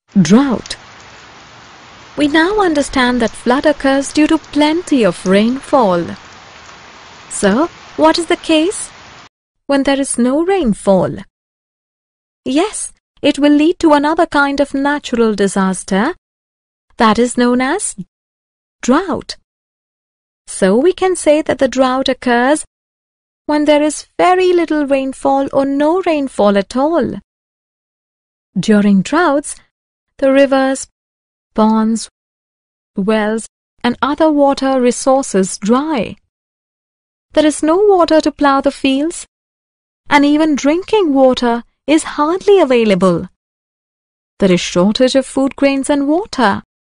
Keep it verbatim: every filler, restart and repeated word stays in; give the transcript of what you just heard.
Drought. We now understand that flood occurs due to plenty of rainfall. So, what is the case when there is no rainfall? Yes, it will lead to another kind of natural disaster that is known as drought. So we can say that the drought occurs when there is very little rainfall or no rainfall at all. During droughts, the rivers, ponds, wells, and other water resources dry. There is no water to plow the fields, and even drinking water is hardly available. There is shortage of food grains and water.